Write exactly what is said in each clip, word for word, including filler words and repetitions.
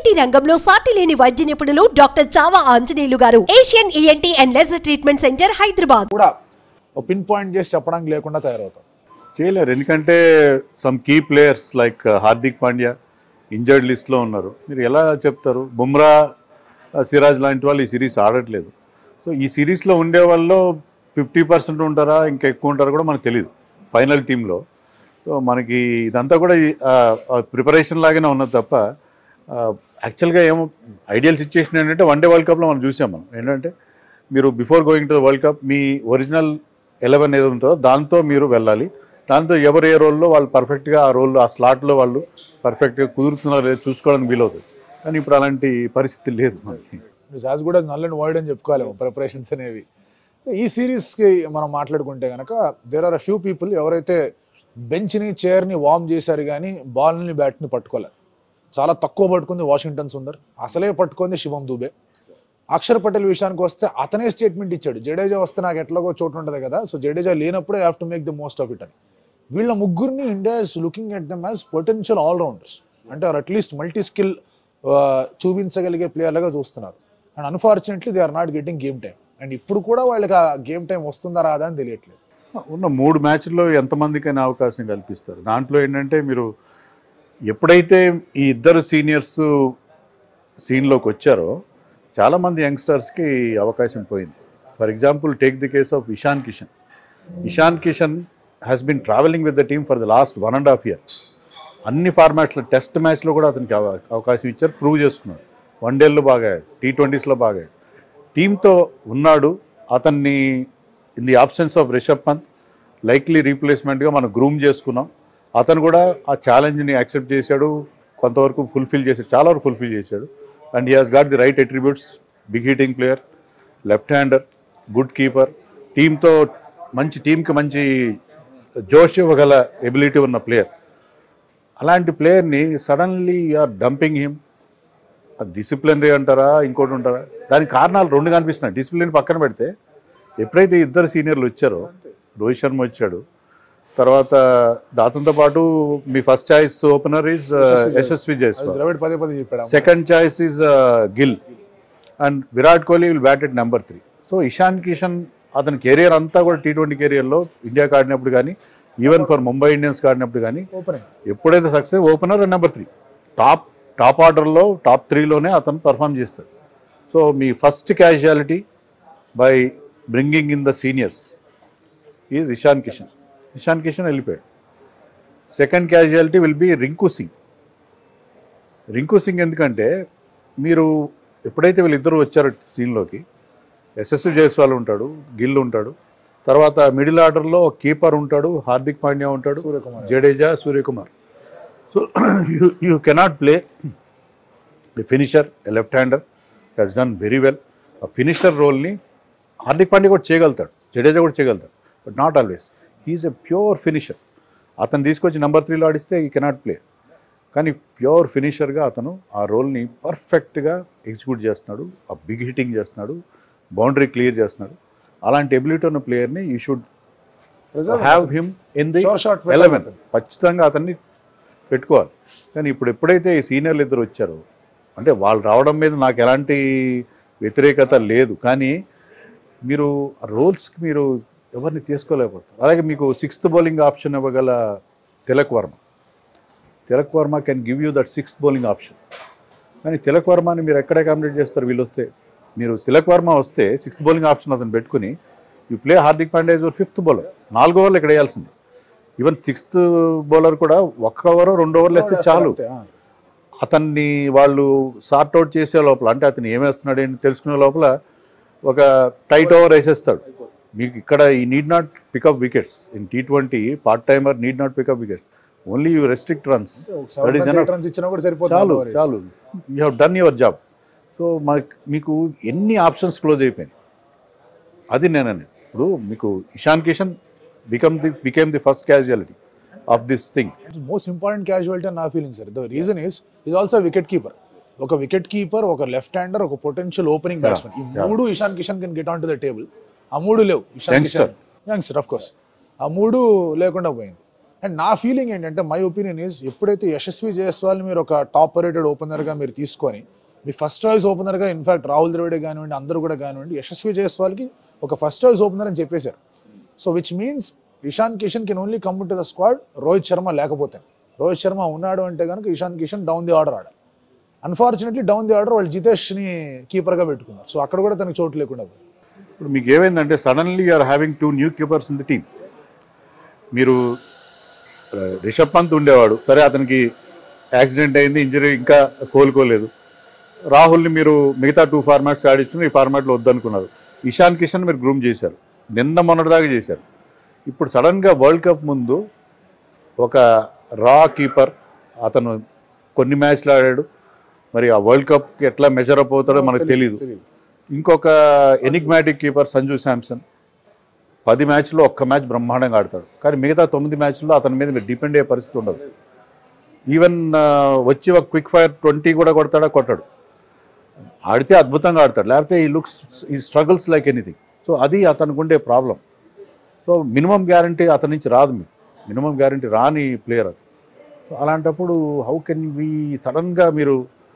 ENT రంగంలో సాటి లేని వైద్య నిపుణులు డాక్టర్ చావా ఆంజనేయులు గారు. Asian ENT and laser treatment centre, Hyderabad. కూడా పిన్ పాయింట్ చేసి చెప్పడానికి లేకుండా తయారవుతారు. చేయలేరు, ఎందుకంటే some key players like Hardik Pandya injured లిస్ట్లో ఉన్నారు. మీరు ఎలా చెప్తారు? బుమ్రా, సిరాజ్ లాంటి వాళ్ళు ఈ సిరీస్ ఆడట్లేదు. సో ఈ సిరీస్లో ఉండే వాళ్ళు ఫిఫ్టీ పర్సెంట్ ఉంటారా ఇంకా ఎక్కువ ఉంటారా కూడా మనకు తెలియదు ఫైనల్ టీంలో. సో మనకి ఇదంతా కూడా ప్రిపరేషన్ లాగానే ఉన్నది తప్ప యాక్చువల్గా ఏమో ఐడియల్ సిచ్యుయేషన్ ఏంటంటే వన్ డే వరల్డ్ కప్లో మనం చూసాం. మనం ఏంటంటే మీరు before going to the world cup మీ ఒరిజినల్ ఎలెవెన్ ఏదో ఉంటుందో దాంతో మీరు వెళ్ళాలి. దాంతో ఎవరు ఏ రోల్లో వాళ్ళు పర్ఫెక్ట్గా ఆ రోల్లో ఆ స్లాట్లో వాళ్ళు పర్ఫెక్ట్గా కుదురుతున్నారో లేదో చూసుకోవడానికి వీలవుతుంది. కానీ ఇప్పుడు అలాంటి పరిస్థితి లేదు మనకి. యాజ్ కూడా నల్ అండ్ వైడ్ అని చెప్పుకోవాలి ప్రిపరేషన్స్ అనేవి. సో ఈ సిరీస్కి మనం మాట్లాడుకుంటే కనుక there are a few people ఎవరైతే బెంచ్ని చైర్ని వార్మ్ చేశారు కానీ బాల్ని బ్యాట్ని పట్టుకోలేదు. చాలా తక్కువ పట్టుకుంది వాషింగ్టన్ సుందర్, అసలే పట్టుకుంది శివం దూబే. అక్షర్ పటేల్ విషయానికి వస్తే అతనే స్టేట్మెంట్ ఇచ్చాడు, జడేజా వస్తే నాకు ఎట్లాగో చోటు ఉంటుంది కదా, సో జడేజా లేనప్పుడే have to make the most of it అని. వీళ్ళ ముగ్గురిని India is looking at them as potential allrounders, అంటే ఆర్ అట్లీస్ట్ మల్టీ స్కిల్ చూపించగలిగే ప్లేయర్లుగా చూస్తున్నారు. And unfortunately they are not getting game time. And ఇప్పుడు కూడా వాళ్ళకి ఆ గేమ్ టైం వస్తుందా రాదా అని తెలియట్లేదు. ఉన్న మూడు మ్యాచ్ల్లో ఎంతమందికైనా అవకాశం కల్పిస్తారు. దాంట్లో ఏంటంటే మీరు ఎప్పుడైతే ఈ ఇద్దరు సీనియర్స్ సీన్లోకి వచ్చారో చాలామంది యంగ్స్టర్స్కి అవకాశం పోయింది. For example take the case of Ishan Kishan. Ishan Kishan has been travelling with the team for the last one and half year. అన్ని ఫార్మాట్స్లో టెస్ట్ మ్యాచ్లో కూడా అతనికి అవకాశం ఇచ్చారు, ప్రూవ్ చేసుకున్నాడు. వన్ డేల్లో బాగా ఆడాడు, టీ ట్వంటీస్లో బాగా ఆడాడు, టీంతో ఉన్నాడు. అతన్ని in the absence of Rishabh Pant likely రీప్లేస్మెంట్గా మనం గ్రూమ్ చేసుకున్నాం. అతను కూడా ఆ ఛాలెంజ్ని యాక్సెప్ట్ చేశాడు, కొంతవరకు ఫుల్ఫిల్ చేశాడు, చాలా వరకు ఫుల్ఫిల్ చేశాడు. And he has got the right attributes, big hitting player, left hander, good keeper, టీంతో మంచి టీంకి మంచి జోష్ ఇవ్వగల ఎబిలిటీ ఉన్న ప్లేయర్. అలాంటి ప్లేయర్ని suddenly are dumping him. Disciplinary అంటారా ఇంకోటి ఉంటారా, దానికి కారణాలు రెండు కనిపిస్తున్నాయి. డిసిప్లిన్ పక్కన పెడితే ఎప్పుడైతే ఇద్దరు సీనియర్లు వచ్చారో, రోహిత్ శర్మ వచ్చాడు, తర్వాత అతనితో పాటు మీ first choice opener is Yashasvi Jaiswal, second choice is Gill, and Virat Kohli will bat at number three. So Ishan Kishan అతని కెరియర్ అంతా కూడా టీ ట్వంటీ కెరియర్లో ఇండియాకి ఆడినప్పుడు కానీ ఈవెన్ ఫర్ ముంబై ఇండియన్స్కి ఆడినప్పుడు కానీ ఎప్పుడైతే success opener number three, top top ఆర్డర్లో టాప్ త్రీలోనే అతను పర్ఫామ్ చేస్తాడు. సో మీ first casualty by bringing in the seniors is Ishan Kishan. Ishan Kishan వెళ్ళిపోయాడు. Second casualty will be Rinku Singh. Rinku Singh ఎందుకంటే మీరు ఎప్పుడైతే వీళ్ళిద్దరూ వచ్చారో సీన్లోకి, యశస్వి జైస్వాల్ ఉంటాడు, గిల్ ఉంటాడు, తర్వాత మిడిల్ ఆర్డర్లో కీపర్ ఉంటాడు, హార్దిక్ పాండ్యా ఉంటాడు, Jadeja, Suryakumar. So you you cannot play the finisher, a left hander has done very well. ఆ ఫినిషర్ రోల్ని హార్దిక్ పాండ్యా కూడా చేయగలుగుతాడు, జడేజా కూడా చేయగలుగుతాడు, but not always. He's a pure finisher. అతను తీసుకొచ్చి నెంబర్ త్రీలో ఆడిస్తే ఈ కెనాట్ ప్లే, కానీ ప్యూర్ ఫినిషర్గా అతను ఆ రోల్ని పర్ఫెక్ట్గా ఎగ్జిక్యూట్ చేస్తున్నాడు, ఆ బిగ్ హిట్టింగ్ చేస్తున్నాడు, బౌండరీ క్లియర్ చేస్తున్నాడు. అలాంటి ఎబిలిటీ ఉన్న ప్లేయర్ని you should have him in the eleven. ఖచ్చితంగా అతన్ని పెట్టుకోవాలి. కానీ ఇప్పుడు ఎప్పుడైతే ఈ సీనియర్లు ఇద్దరు వచ్చారో, అంటే వాళ్ళు రావడం మీద నాకు ఎలాంటి వ్యతిరేకత లేదు, కానీ మీరు రోల్స్కి మీరు ఎవరిని తీసుకోలేకపోతారు. అలాగే మీకు సిక్స్త్ బౌలింగ్ ఆప్షన్ ఇవ్వగల Tilak Varma. Tilak Varma can give you that sixth bowling option. కానీ తిలక్ వర్మని మీరు ఎక్కడ అకామిడేట్ చేస్తారు? వీళ్ళు వస్తే మీరు తిలక్ వర్మ వస్తే సిక్స్త్ బౌలింగ్ ఆప్షన్ అతను పెట్టుకుని you play Hardik Pandya is fifth bowler. నాలుగు ఓవర్లు ఇక్కడ వేయాల్సింది. ఈవెన్ సిక్స్త్ బౌలర్ కూడా ఒక్క ఓవర్ రెండు ఓవర్లు వేస్తే చాలు. అతన్ని వాళ్ళు సార్ట్అవుట్ చేసే లోపల, అంటే అతను ఏమేస్తున్నాడు ఏంటి తెలుసుకునే లోపల ఒక టైట్ ఓవర్ వేసేస్తాడు. మీకు ఇక్కడ ఈ need not pick up wickets in T twenty. Part timer need not pick up wickets, only you restrict runs. చాలు చాలు you have done your job. So మాకు మీకు ఎన్ని ఆప్షన్స్ క్లోజ్ అయిపోయినాయి. అది నేనని ఇప్పుడు మీకు Ishan Kishan become the became the first casualty of this thing. Most important casualty నా feeling sir. The reason is is also wicket keeper. ఒక వికెట్ కీపర్, ఒక లెఫ్ట్ హ్యాండర్, ఒక పొటెన్షియల్ ఓపెనింగ్ బ్యాట్స్మెన్, ఈ మూడు Ishan Kishan can get on to the table. ఆ మూడు లేవు. Ishan Kishan youngster of course, ఆ మూడు లేకుండా పోయింది. అండ్ నా ఫీలింగ్ ఏంటంటే మై ఒపీనియన్ ఈజ్ ఎప్పుడైతే యశస్వి జైస్వాల్ని మీరు ఒక టాప్ రేటెడ్ ఓపెనర్గా మీరు తీసుకొని మీ ఫస్ట్ చాయిస్ ఓపెనర్గా ఇన్ఫాక్ట్ రాహుల్ ద్రవిడే కానివ్వండి అందరూ కూడా కానివ్వండి యశస్వి జైస్వాల్కి ఒక ఫస్ట్ చాయిస్ ఓపెనర్ అని చెప్పేశారు. So which means Ishan Kishan can only come to the squad Rohit Sharma లేకపోతే. రోహిత్ శర్మ ఉన్నాడు అంటే కనుక Ishan Kishan down the order ఆడాలి. అన్ఫార్చునేట్లీ డౌన్ ది ఆర్డర్ వాళ్ళు జితేష్ని కీపర్గా పెట్టుకున్నారు. సో అక్కడ కూడా తనకి చోటు లేకుండా పోయింది. ఇప్పుడు మీకు ఏమైందంటే suddenly you're having two new keepers in the team. మీరు రిషబ్ పంత్ ఉండేవాడు, సరే అతనికి యాక్సిడెంట్ అయింది, ఇంజరీ ఇంకా కోలుకోలేదు. రాహుల్ని మీరు మిగతా టూ ఫార్మాట్స్ ఆడించుకుని ఈ ఫార్మాట్లో వద్దనుకున్నారు. ఇషాన్ కిషన్ మీరు గ్రూమ్ చేశారు, నిన్న మొన్నటిదాకా చేశారు. ఇప్పుడు సడన్గా వరల్డ్ కప్ ముందు ఒక రా కీపర్, అతను కొన్ని మ్యాచ్లు ఆడాడు, మరి ఆ వరల్డ్ కప్కి ఎట్లా మెజర్ అప్ అవుతాడో మనకు తెలియదు. ఇంకొక ఎనిగ్మాటిక్ కీపర్ సంజు శాంసన్ పది మ్యాచ్లో ఒక్క మ్యాచ్ బ్రహ్మాండంగా ఆడతాడు, కానీ మిగతా తొమ్మిది మ్యాచ్ల్లో అతని మీద మీరు డిపెండ్ అయ్యే పరిస్థితి ఉండదు. ఈవెన్ వచ్చి ఒక క్విక్ ఫైర్ ట్వంటీ కూడా కొడతాడా, కొట్టాడు. ఆడితే అద్భుతంగా ఆడతాడు, లేకపోతే ఈ లుక్స్ ఈ స్ట్రగుల్స్ లైక్ ఎనీథింగ్. సో అది అతనికి ఉండే ప్రాబ్లం. సో మినిమం గ్యారంటీ అతని నుంచి రాదు, మీకు మినిమం గ్యారంటీ రాని ప్లేయర్ అది. సో అలాంటప్పుడు హౌ కెన్ వి సడన్గా మీరు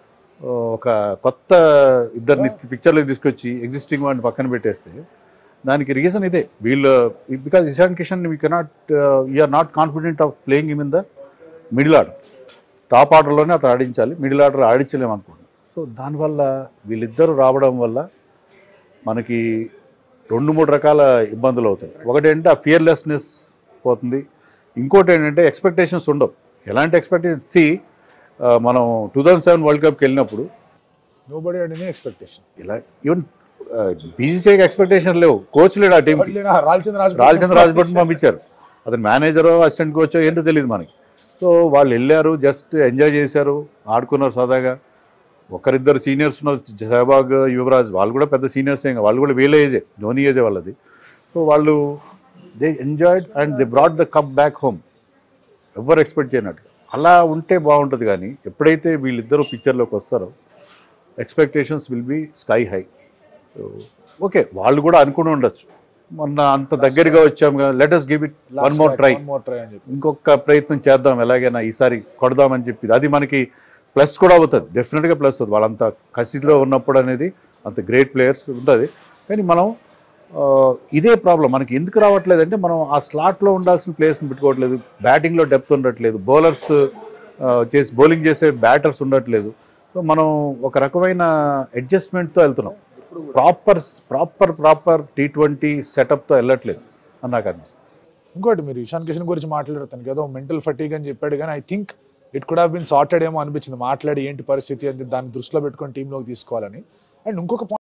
ఒక కొత్త ఇద్దరిని పిక్చర్లోకి తీసుకొచ్చి ఎగ్జిస్టింగ్ వాడిని పక్కన పెట్టేస్తే దానికి రీజన్ ఇదే. వీళ్ళు because Ishan Kishan we cannot you're not confident of playing him in the middle order. Top ఆర్డర్లోనే అతను ఆడించాలి, మిడిల్ ఆర్డర్ ఆడించలేము అనుకుంటున్నాను. సో దానివల్ల వీళ్ళిద్దరూ రావడం వల్ల మనకి రెండు మూడు రకాల ఇబ్బందులు అవుతాయి. ఒకటి ఏంటంటే ఆ ఫియర్లెస్నెస్ పోతుంది, ఇంకోటి ఏంటంటే ఎక్స్పెక్టేషన్స్ ఉండవు. ఎలాంటి ఎక్స్పెక్టేషన్ సి మనం టూ థౌజండ్ సెవెన్ వరల్డ్ కప్కి వెళ్ళినప్పుడు నోబడీ హ్యాడ్ ఎనీ ఎక్స్పెక్టేషన్. ఇలా ఈవెన్ బీసీసీఐకి ఎక్స్పెక్టేషన్ లేవు, కోచ్ లేడు ఆ టీంకి. రాజచంద్ర రాజ్భట్ని పంపించారు, అతను మేనేజరో అసిస్టెంట్ కోచో ఏంటో తెలియదు మనకి. సో వాళ్ళు వెళ్ళారు, జస్ట్ ఎంజాయ్ చేశారు, ఆడుకున్నారు సరదాగా. ఒకరిద్దరు సీనియర్స్ ఉన్నారు, సెహవాగ్, యువరాజ్, వాళ్ళు కూడా పెద్ద సీనియర్స్ ఏం, వాళ్ళు కూడా వీళ్ళ ఏజే, ధోని ఏజే వాళ్ళది. సో వాళ్ళు they enjoyed and they brought the cup back home, ఎవరు ఎక్స్పెక్ట్ చేయనట్టు. అలా ఉంటే బాగుంటుంది. కానీ ఎప్పుడైతే వీళ్ళిద్దరూ పిక్చర్లోకి వస్తారో expectations will be sky high. Okay, వాళ్ళు కూడా అనుకుని ఉండొచ్చు, మొన్న అంత దగ్గరగా వచ్చాం కదా, let us give it one more try, ఇంకొక ప్రయత్నం చేద్దాం, ఎలాగైనా ఈసారి కొడదామని చెప్పి. అది మనకి ప్లస్ కూడా అవుతుంది, డెఫినెట్గా ప్లస్ అవుతుంది. వాళ్ళంత కసిలో ఉన్నప్పుడు అనేది అంత గ్రేట్ ప్లేయర్స్ ఉంటుంది. కానీ మనం ఇదే ప్రాబ్లం మనకి ఎందుకు రావట్లేదు అంటే మనం ఆ స్లాట్లో ఉండాల్సిన ప్లేయర్స్ని పెట్టుకోవట్లేదు, బ్యాటింగ్లో డెప్త్ ఉండట్లేదు, బౌలర్స్ చేసి బౌలింగ్ చేసే బ్యాటర్స్ ఉండట్లేదు. సో మనం ఒక రకమైన అడ్జస్ట్మెంట్తో వెళ్తున్నాం, proper proper proper T twenty సెటప్తో వెళ్ళట్లేదు అని నాకు అనిపిస్తుంది. ఇంకోటి మీరు ఇషాన్ కిషన్ గురించి మాట్లాడారు, తనకి ఏదో మెంటల్ ఫటీగ్ అని చెప్పాడు, కానీ I think it could have been sorted ఏమో అనిపించింది. మాట్లాడి ఏంటి పరిస్థితి అని దాన్ని దృష్టిలో పెట్టుకొని టీంలోకి తీసుకోవాలని. అండ్ ఇంకొక